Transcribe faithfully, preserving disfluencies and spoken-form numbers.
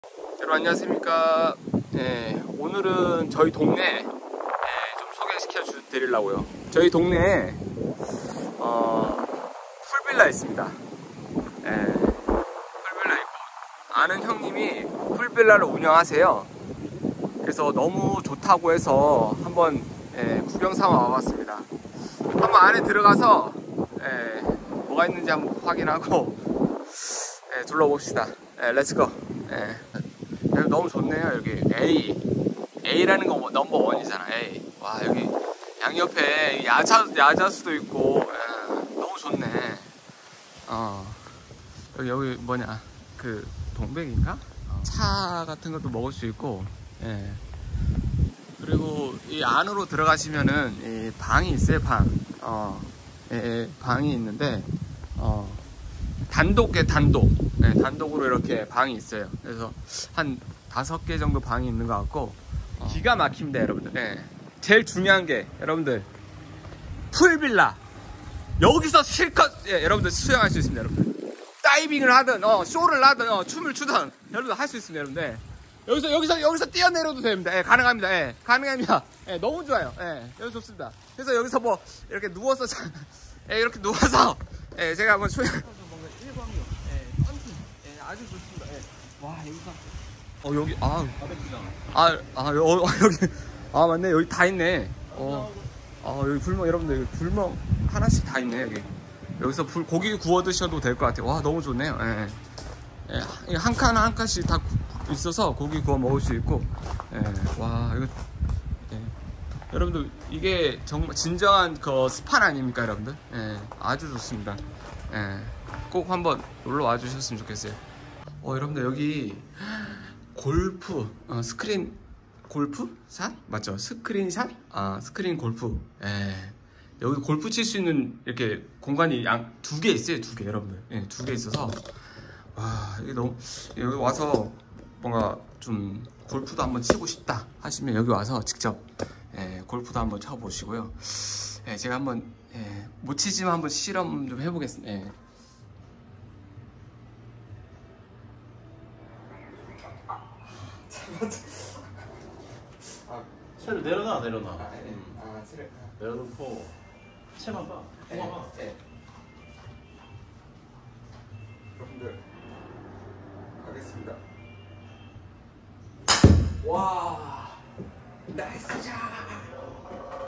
여러분 안녕하십니까. 네, 오늘은 저희 동네 네, 좀 소개시켜 주, 드리려고요. 저희 동네에 어, 풀빌라 있습니다. 네, 풀빌라 있고 아는 형님이 풀빌라를 운영하세요. 그래서 너무 좋다고 해서 한번 네, 구경 삼아 와봤습니다. 한번 안에 들어가서 네, 뭐가 있는지 한번 확인하고 네, 둘러봅시다. 네, 렛츠고. 네. 너무 좋네요. 여기 A A라는 거 넘버 원이잖아. A. 와, 여기 양옆에 야자 야자수도 있고 예, 너무 좋네. 어 여기 여기 뭐냐 그 동백인가? 어, 차 같은 것도 먹을 수 있고. 예. 그리고 이 안으로 들어가시면은 이 방이 있어요. 방. 어 예, 예, 방이 있는데 어 단독에 단독. 네, 단독으로 이렇게 방이 있어요. 그래서 한 다섯 개 정도 방이 있는 것 같고 어, 기가 막힙니다, 여러분들. 네. 제일 중요한 게 여러분들 풀빌라 여기서 실컷 예, 여러분들 수영할 수 있습니다, 여러분들. 다이빙을 하든 어, 쇼를 하든 어, 춤을 추든 여러분들 할 수 있습니다, 여러분들. 여기서 여기서 여기서 뛰어내려도 됩니다. 예, 가능합니다. 예, 가능합니다. 예, 너무 좋아요. 예, 여기 좋습니다. 그래서 여기서 뭐 이렇게 누워서 예, 이렇게 누워서 예, 제가 한번 수영 아주 좋습니다. 예. 와, 여기서. 어, 여기, 아. 아, 아, 어, 여기. 아, 맞네. 여기 다 있네. 어. 아, 여기 불멍, 여러분들, 여기 불멍 하나씩 다 있네, 여기. 여기서 불, 고기 구워 드셔도 될 것 같아요. 와, 너무 좋네요. 예. 예. 한 칸, 한 칸씩 다 있어서 고기 구워 먹을 수 있고. 예. 와, 이거. 예. 여러분들, 이게 정말 진정한 그 스판 아닙니까, 여러분들? 예. 아주 좋습니다. 예. 꼭 한번 놀러 와 주셨으면 좋겠어요. 어, 여러분들 여기 골프 어, 스크린 골프 샷 맞죠? 스크린샷 아 스크린 골프. 예. 여기 골프 칠 수 있는 이렇게 공간이 양 두 개 있어요. 두 개 여러분들. 예, 두 개 있어서 와 이게 너무 여기 와서 뭔가 좀 골프도 한번 치고 싶다 하시면 여기 와서 직접 예, 골프도 한번 쳐보시고요. 예, 제가 한번 예, 못 치지만 한번 실험 좀 해보겠습니다. 예. 아, 채를 내려놔 내려놔. 아, 네. 아, 채를 내려놓고 채만 봐. 뽑아봐. 네, 네. 여러분들 가겠습니다. 와, 나이스 샷.